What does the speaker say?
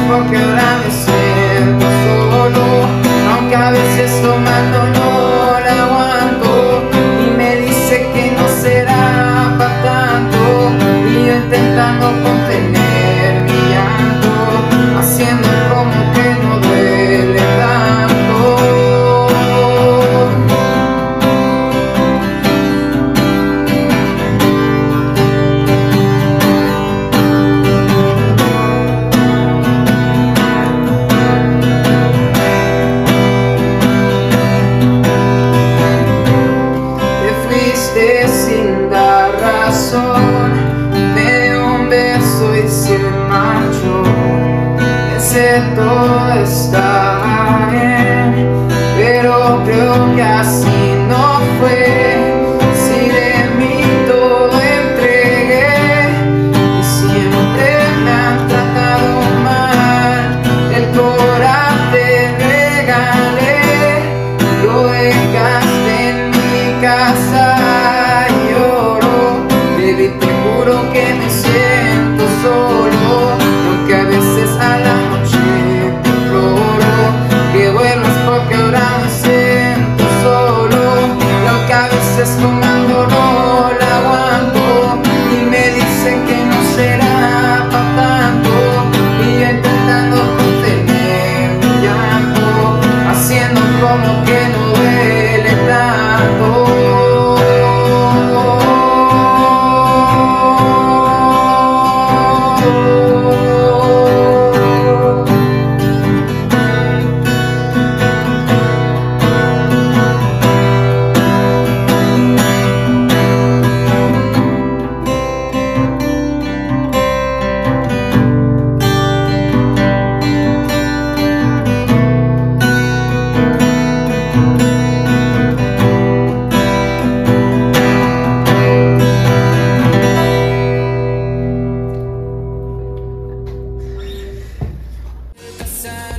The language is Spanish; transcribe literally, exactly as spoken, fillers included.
porque ahora me siento solo, aunque a veces tomando no la aguanto y me dice que no será para tanto, y yo intentando contener mi llanto, haciendo como que no duele tanto. Sin dar razón, me dio un beso y se marchó. Pensé todo estaba bien, pero creo que así no fue. Si de mí todo entregué y siempre me han tratado mal, el coraje regalé, lo dejaste en mi casa. Te juro que me siento solo, aunque a veces a la noche te imploro que vuelvas porque ahora me siento solo, y aunque a veces tomando no la aguanto y me dicen que no será para tanto, y yo intentando contener mi llanto, haciendo como que no duele tanto. Sun